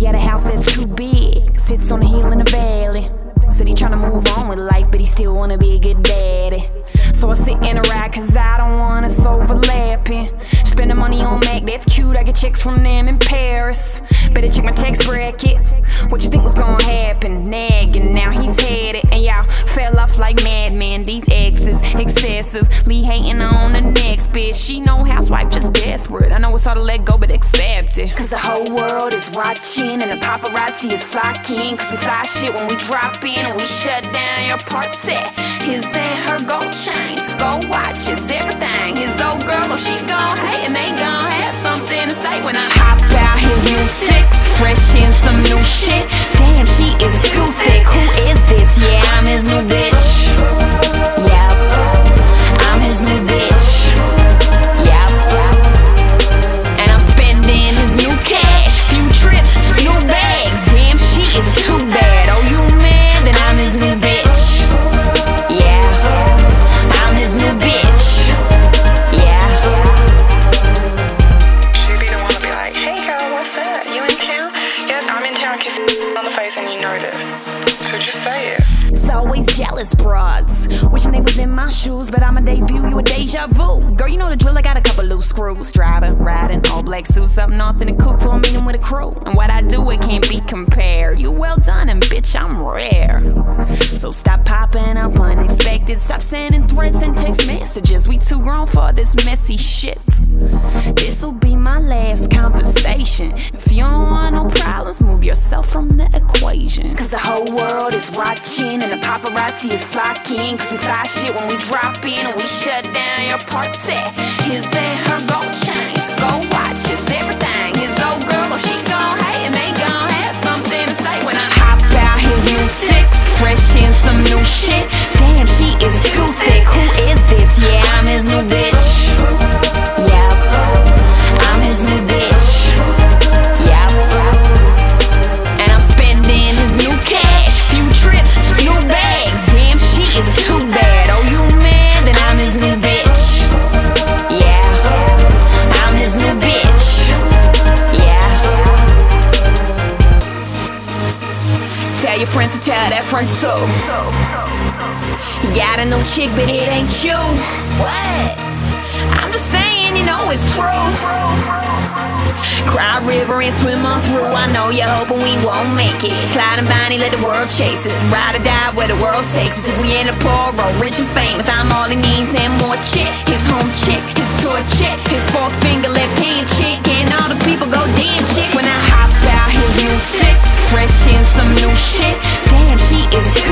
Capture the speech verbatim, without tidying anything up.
got a house that's too big, sits on a hill in the valley. Said he tryna move on with life, but he still wanna be a good daddy. So I sit in a ride cause I don't want us overlapping. Spending money on Mac, that's cute, I get checks from them in Paris. Better check my tax bracket. What you think was gonna happen? Nagging, now he's headed. And y'all fell off like madmen. These exes, excessively hating on the next bitch. She no housewife, just desperate. I know it's hard to let go, but accept it. Cause the whole world is watching and the paparazzi is flocking. Cause we fly shit when we drop in and we shut down your party. His and her gold chains, gold watches, everything. His old girl, oh she gon' hate and they gon' have something to say when I hop out his new six, fresh in some new shit. Damn, she is too thick. Who is this? Yeah, I'm his new bitch. Yep, I'm his new bitch. Yep, and I'm spending his new cash. Few trips, new bags. Damn, she is too bad. Oh, you mad? Then I'm his new bitch. Yeah, I'm his new bitch. Yeah. She'd be the one to be like, hey girl, what's up? You in town? Yes, I'm in town, kissing on the face and you know this. So just say it. It's always jealous broads, wishing they was in my shoes, but I'ma debut you a deja vu. Girl, you know the drill, I got a couple loose screws. Driving, riding, all black suits up north in a coupe for a meeting with a crew. And what I do, it can't be compared. You well done and bitch, I'm rare. So stop popping up unexpected, stop sending threats and text messages. We too grown for this messy shit. This'll be my last conversation. If you don't want no problems, move yourself from the equation. Cause the whole world is watching and the paparazzi is flocking. Cause we fly shit when we drop in and we shut down your party. His and her gold chains, gold watches, everything. His old girl, oh she gon' hate and they gon' have something to say when I hop out his new six, fresh in some new shit. Damn, she is too thick. Who is this? Yeah, I'm his new bitch. Yep, I'm his new bitch. Yep, and I'm spending his new cash. Few trips, new bags. Damn, she is too bad. Oh, you mad? Then I'm his new bitch. Yeah, I'm his new bitch. Yeah. Tell your friends to tell that friend so. You got a new chick, but it ain't you. What? I'm just saying, you know it's true. Cry river and swim on through. I know you're hoping we won't make it. Clyde and Bonnie, let the world chase us. Ride or die where the world takes us. If we end up poor or rich and famous, I'm all he needs and more chick. His home chick, his tour chick, his fourth finger left hand chick, and all the people go damn chick when I hop out his new six, fresh in some new shit. Damn, she is